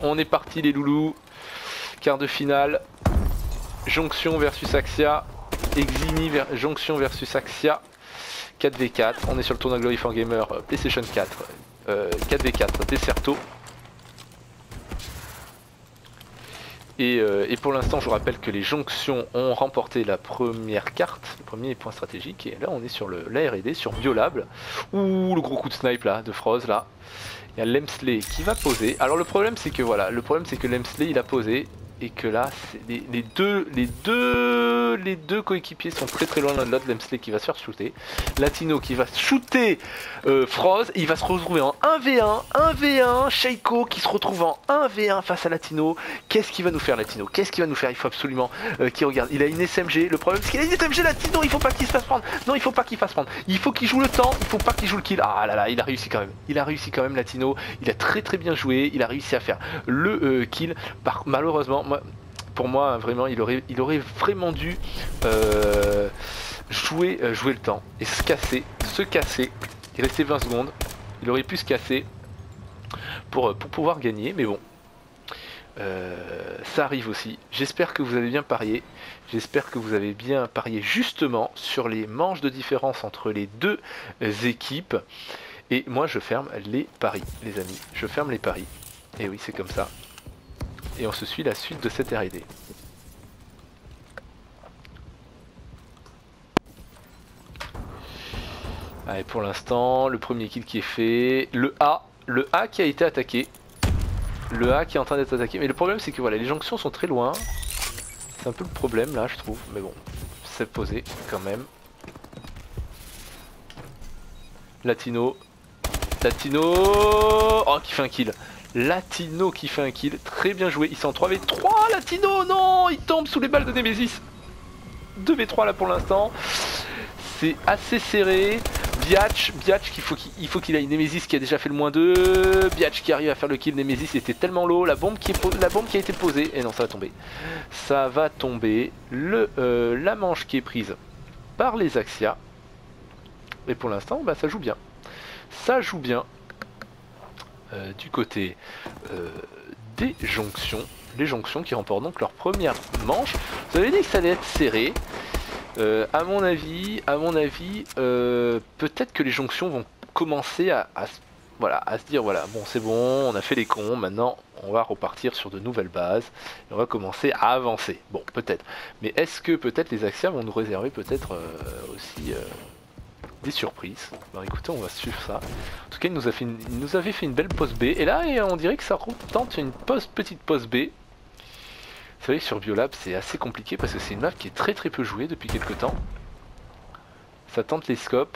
On est parti les loulous. Quart de finale. Jonction versus Axia. Exini Jonction versus Axia. 4v4. On est sur le tournoi Glory for Gamer PlayStation 4. 4v4 Desserto. Et pour l'instant, je vous rappelle que les Jonctions ont remporté la première carte, le premier point stratégique. Et là, on est sur la R&D, sur Biolable. Ouh, le gros coup de snipe là, de Froz là. Il y a Lemsley qui va poser. Alors le problème, c'est que voilà, Lemsley il a posé. Et que là, les deux coéquipiers sont très loin l'un de l'autre. Lemsley qui va se faire shooter. Latino qui va shooter Froz. Il va se retrouver en 1v1. Sheiko qui se retrouve en 1v1 face à Latino. Qu'est-ce qu'il va nous faire Latino? Qu'est-ce qu'il va nous faire? Il faut absolument qu'il regarde. Il a une SMG. Le problème c'est qu'il a une SMG Latino. Il faut pas qu'il se fasse prendre. Non, il faut pas qu'il fasse prendre. Il faut qu'il joue le temps. Il faut pas qu'il joue le kill. Ah là là, il a réussi quand même. Il a réussi quand même Latino. Il a très bien joué. Il a réussi à faire le kill. Malheureusement, pour moi, vraiment, il aurait vraiment dû jouer le temps et se casser. Il restait 20 secondes. Il aurait pu se casser pour pouvoir gagner, mais bon. Ça arrive aussi. J'espère que vous avez bien parié. J'espère que vous avez bien parié justement sur les manches de différence entre les deux équipes. Et moi, je ferme les paris, les amis. Je ferme les paris. Et oui, c'est comme ça. Et on se suit la suite de cette R&D. Allez, pour l'instant, le premier kill qui est fait. Le A qui a été attaqué. Le A qui est en train d'être attaqué. Mais le problème, c'est que voilà, les jonctions sont très loin. C'est un peu le problème là, je trouve. Mais bon, c'est posé quand même. Latino. Oh, qui fait un kill. Latino qui fait un kill, très bien joué, il s'est en 3v3, Latino, non, il tombe sous les balles de Nemesis. 2v3 là pour l'instant, c'est assez serré. Biatch, il faut qu'il aille. Nemesis qui a déjà fait le -2, Biatch qui arrive à faire le kill, Nemesis était tellement low, la bombe qui a été posée, et non ça va tomber. Ça va tomber, la manche qui est prise par les Axia, et pour l'instant, bah, ça joue bien. Ça joue bien. Du côté des jonctions, les jonctions qui remportent donc leur première manche. Vous avez dit que ça allait être serré. À mon avis, peut-être que les jonctions vont commencer à se dire voilà, bon c'est bon, on a fait les cons, maintenant on va repartir sur de nouvelles bases et on va commencer à avancer. Bon, peut-être. Mais est-ce que peut-être les Axia vont nous réserver peut-être aussi des surprises? Bah écoutez, on va suivre ça. En tout cas, il nous avait fait une belle pause B. Et là, on dirait que ça tente une petite pause B. Vous savez que sur Biolab, c'est assez compliqué parce que c'est une map qui est très peu jouée depuis quelques temps. Ça tente les scopes.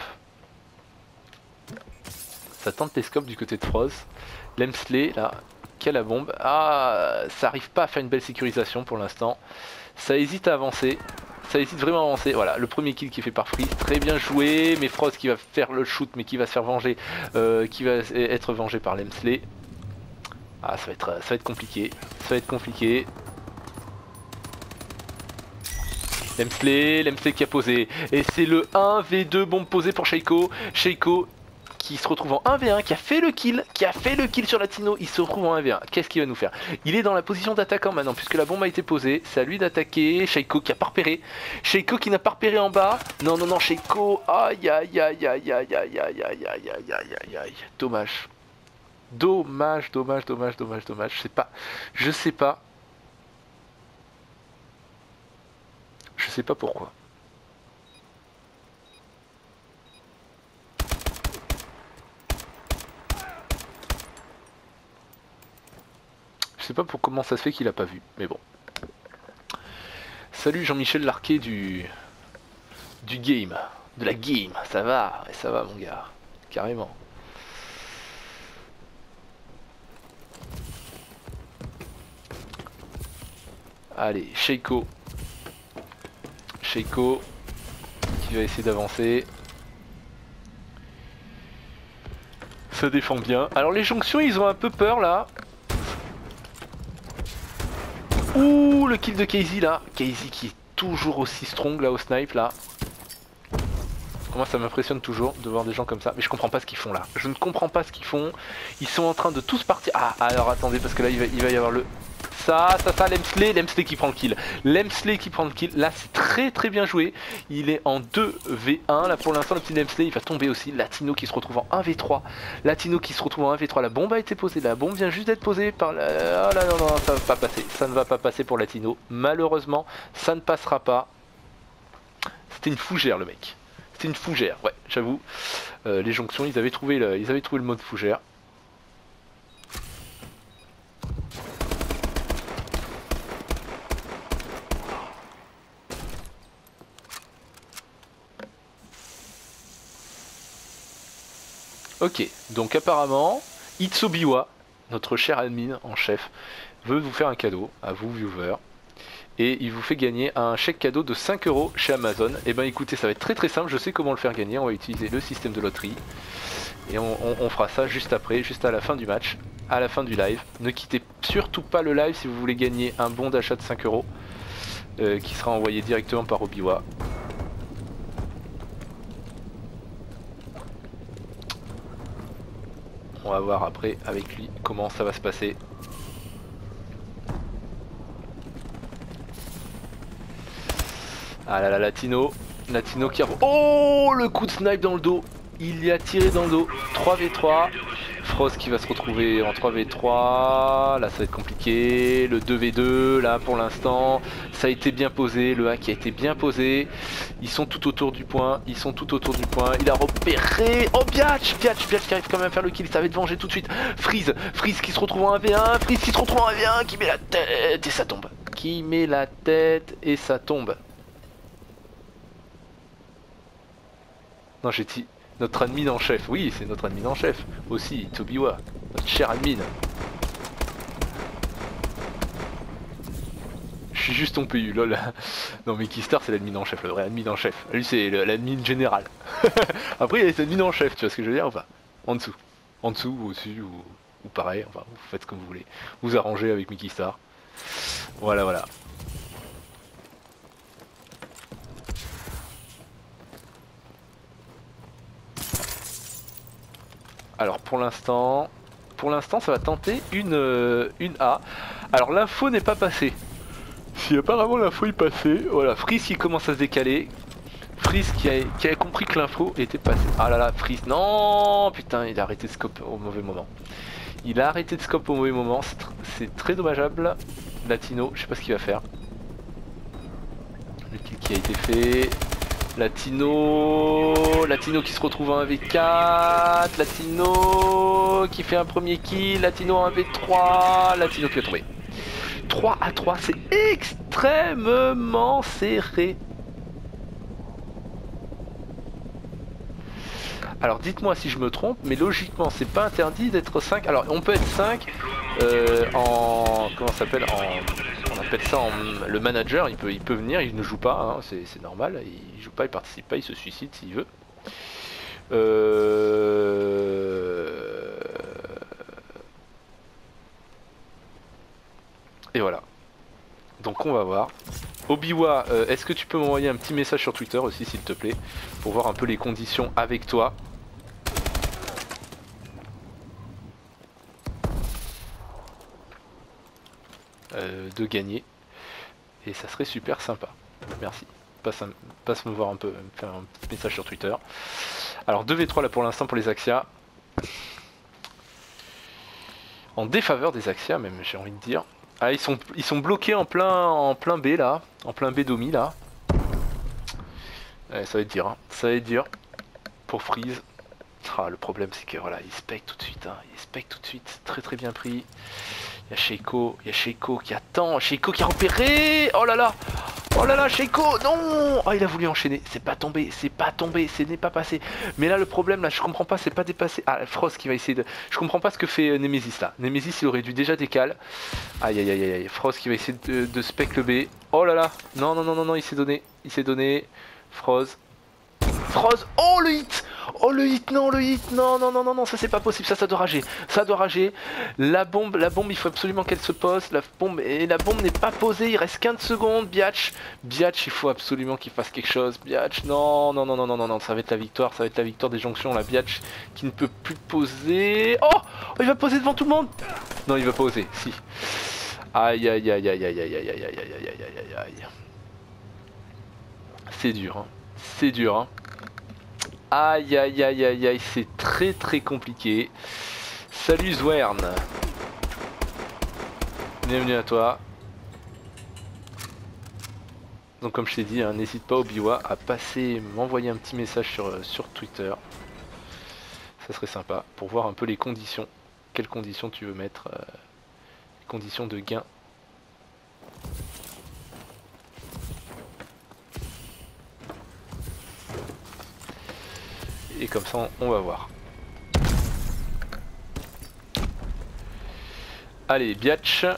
Ça tente les scopes du côté de Froz. Lemsley, là, qui a la bombe. Ah, ça arrive pas à faire une belle sécurisation pour l'instant. Ça hésite à avancer. Ça hésite vraiment à avancer. Voilà, le premier kill qui est fait par Freeze, très bien joué. Mais Froz qui va faire le shoot, mais qui va se faire venger, qui va être vengé par Lemsley. Ah, ça va être compliqué. Ça va être compliqué. Lemsley qui a posé. Et c'est le 1v2 bombe posée pour Sheiko. Sheiko qui se retrouve en 1v1, qui a fait le kill sur Latino, il se retrouve en 1v1. Qu'est-ce qu'il va nous faire? Il est dans la position d'attaquant maintenant, puisque la bombe a été posée. C'est à lui d'attaquer. Sheiko qui a pas repéré. Sheiko qui n'a pas repéré en bas. Non, Sheiko. Aïe. Dommage. Je sais pas. Je sais pas pourquoi. Je sais pas comment ça se fait qu'il a pas vu, mais bon. Salut Jean-Michel Larquet du game, de la game, ça va mon gars, carrément. Allez, Sheiko qui va essayer d'avancer. Ça défend bien. Alors les jonctions, ils ont un peu peur là. Ouh, le kill de Casey là. Casey qui est toujours aussi strong là au snipe là. Moi ça m'impressionne toujours de voir des gens comme ça. Mais je comprends pas ce qu'ils font là. Je ne comprends pas ce qu'ils font. Ils sont en train de tous partir. Ah alors attendez parce que là il va y avoir le... Ça, Lemsley qui prend le kill. Lemsley qui prend le kill. Là c'est très bien joué. Il est en 2v1. Là pour l'instant le petit Lemsley il va tomber aussi. Latino qui se retrouve en 1v3. Latino qui se retrouve en 1v3. La bombe a été posée. La bombe vient juste d'être posée par la... Oh là non, ça va pas passer. Ça ne va pas passer pour Latino. Malheureusement ça ne passera pas. C'était une fougère le mec. C'était une fougère, ouais, j'avoue. Les jonctions, ils avaient trouvé le mode fougère. Ok, donc apparemment, Itsobiwa, notre cher admin en chef, veut vous faire un cadeau à vous viewers. Et il vous fait gagner un chèque cadeau de 5 € chez Amazon. Et ben écoutez, ça va être très simple, je sais comment le faire gagner. On va utiliser le système de loterie. Et on fera ça juste après, juste à la fin du match, à la fin du live. Ne quittez surtout pas le live si vous voulez gagner un bon d'achat de 5 € qui sera envoyé directement par Obiwa. On va voir après avec lui comment ça va se passer. Ah là là, Latino qui a... Oh, le coup de snipe dans le dos. Il y a tiré dans le dos. 3v3. Frost qui va se retrouver en 3v3. Là ça va être compliqué. Le 2v2 là pour l'instant. Ça a été bien posé. Le hack a été bien posé. Ils sont tout autour du point. Il a repéré. Oh Biatch qui arrive quand même à faire le kill. Ça va être vengé tout de suite. Freeze qui se retrouve en 1v1. Freeze qui se retrouve en 1v1. Qui met la tête et ça tombe. Non, j'ai dit notre admin en chef. Oui, c'est notre admin en chef. Aussi, Tobiwa, notre cher admin. Je suis juste ton PU, lol. Non, mais Keystar, c'est l'admin en chef, le vrai admin en chef. Lui, c'est l'admin général. Après, il y a les admins en chef, tu vois ce que je veux dire? Enfin, en dessous. En dessous, ou au-dessus, ou pareil. Enfin, vous faites comme vous voulez. Vous arrangez avec Mickey Star. Voilà. Alors pour l'instant ça va tenter une A. Alors l'info n'est pas passée. Si apparemment l'info est passée, voilà, Freeze qui commence à se décaler. Freeze qui a compris que l'info était passée. Ah là là, Freeze, non putain, il a arrêté de scope au mauvais moment. C'est très dommageable. Latino, je sais pas ce qu'il va faire. Le kill qui a été fait. Latino qui se retrouve en 1v4, Latino qui fait un premier kill, Latino en 1v3, Latino qui va tomber. 3-3, c'est extrêmement serré. Alors dites-moi si je me trompe, mais logiquement c'est pas interdit d'être 5. Alors on peut être 5 en... comment ça s'appelle on appelle ça le manager, il peut venir, il ne joue pas, hein, c'est normal, il joue pas, il participe pas, il se suicide s'il veut. Et voilà. Donc on va voir. Obiwa, est-ce que tu peux m'envoyer un petit message sur Twitter aussi s'il te plaît, pour voir un peu les conditions avec toi. De gagner. Et ça serait super sympa. Merci. Passe me voir un peu, me faire un petit message sur Twitter. Alors 2v3 là pour l'instant pour les Axia. En défaveur des Axia même, j'ai envie de dire. Ah, ils sont bloqués en plein B là, en plein B domi là. Ouais, ça va être dur, hein. Ça va être dur pour Freeze. Ah, le problème c'est que voilà, il spec tout de suite, hein. Il spec tout de suite, très bien pris. Il y a Sheiko qui attend, Sheiko qui a repéré. Oh là là, Sheiko, non. Oh, il a voulu enchaîner, c'est pas tombé, ce n'est pas passé. Mais là le problème là, je comprends pas, c'est pas dépassé. Ah, Frost qui va essayer de... Je comprends pas ce que fait Nemesis là. Nemesis il aurait dû déjà décaler. Aïe, Frost qui va essayer de spec le B. Oh là là, non, il s'est donné. Frost, oh le hit. Oh le hit, non, le hit, non, non, non, non, non, ça c'est pas possible, ça doit rager, ça doit rager. La bombe, il faut absolument qu'elle se pose, la bombe n'est pas posée, il reste 15 secondes, Biatch, il faut absolument qu'il fasse quelque chose, Biatch, non, non, non, non, non, non, non, ça va être la victoire des jonctions, la Biatch qui ne peut plus poser. Oh, il va poser devant tout le monde. Non, il va pas oser, si. Aïe, aïe, aïe, aïe, aïe, aïe, aïe, aïe, aïe, aïe, aïe, aïe, aïe, aïe. C'est dur, hein, c'est dur, hein. Aïe aïe aïe aïe aïe, c'est très très compliqué. Salut Zwern. Bienvenue à toi. Donc comme je t'ai dit, hein, n'hésite pas Obiwa à passer, m'envoyer un petit message sur Twitter. Ça serait sympa pour voir un peu les conditions. Quelles conditions tu veux mettre, les conditions de gain. Et comme ça on va voir. Allez, Biatch.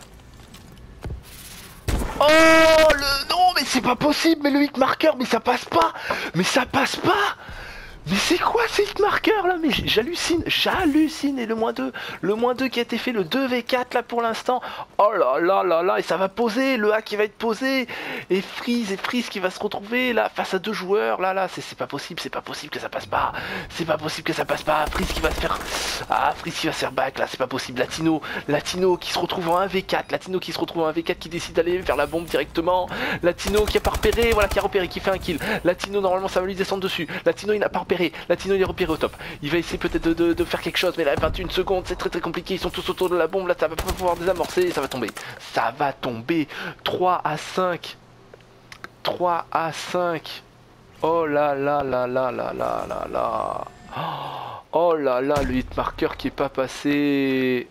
Oh le... Non mais c'est pas possible, mais le hit marqueur, mais ça passe pas. Mais ça passe pas. Mais c'est quoi ces hit marqueurs là? Mais j'hallucine, j'hallucine. Et le -2 qui a été fait, le 2v4 là pour l'instant. Oh là là là là, et ça va poser, le A qui va être posé. Et Freeze qui va se retrouver là face à deux joueurs. Là, c'est pas possible, c'est pas possible que ça passe pas. C'est pas possible que ça passe pas. Freeze qui va se faire... Ah, Freeze qui va se faire back là, c'est pas possible. Latino qui se retrouve en 1v4. Latino qui se retrouve en 1v4 qui décide d'aller vers la bombe directement. Latino qui a pas repéré, voilà, qui a repéré, qui fait un kill. Latino normalement ça va lui descendre dessus. Latino il n'a pas repéré. Latino il est repéré au top. Il va essayer peut-être de faire quelque chose, mais là 21 secondes, c'est très très compliqué. Ils sont tous autour de la bombe, là ça va pas pouvoir désamorcer, ça va tomber. Ça va tomber. 3 à 5. 3 à 5. Oh là là là là là là là là. Oh là là, le hit marqueur qui est pas passé.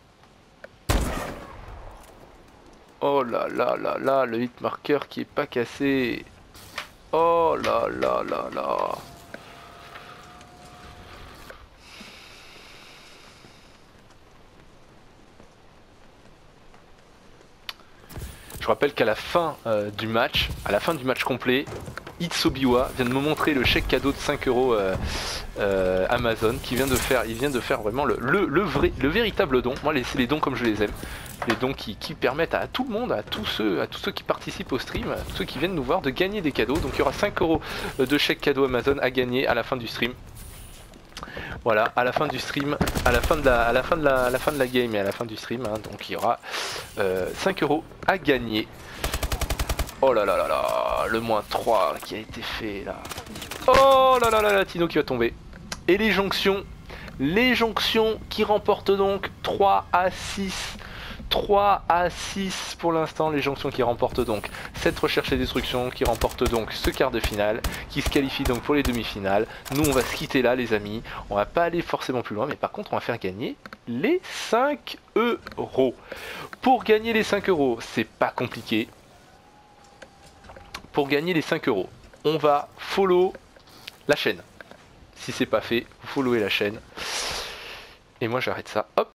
Oh là là là là, le hit marqueur qui est pas cassé. Oh là là là là. Je rappelle qu'à la fin du match, complet, Itsobiwa vient de me montrer le chèque cadeau de 5 € Amazon il vient de faire vraiment le véritable don. Moi c'est les dons comme je les aime. Les dons qui permettent à tout le monde, à tous ceux qui participent au stream, à tous ceux qui viennent nous voir de gagner des cadeaux. Donc il y aura 5 € de chèque cadeau Amazon à gagner à la fin du stream. Voilà, à la fin du stream, à la fin de la game et à la fin du stream, hein, donc il y aura 5 € à gagner. Oh là là là là, le -3 qui a été fait là. Oh là là là, Latino qui va tomber. Et les jonctions qui remportent donc 3 à 6. 3 à 6 pour l'instant, les jonctions qui remportent donc cette recherche et destruction, qui remporte donc ce quart de finale, qui se qualifie donc pour les demi-finales. Nous on va se quitter là les amis, on va pas aller forcément plus loin, mais par contre on va faire gagner les 5 €. Pour gagner les 5 €, c'est pas compliqué. Pour gagner les 5 €, on va follow la chaîne. Si c'est pas fait, vous followez la chaîne. Et moi j'arrête ça, hop.